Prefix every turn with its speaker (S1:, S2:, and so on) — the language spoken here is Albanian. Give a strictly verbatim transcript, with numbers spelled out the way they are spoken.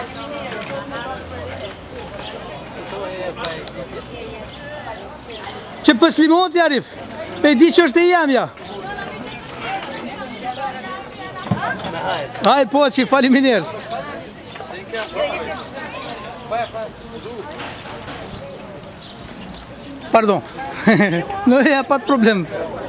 S1: Që për slimon të Arif? E di që është e jamja. Hajt po që faleminderit. Pardon. No, ja, pas de problème.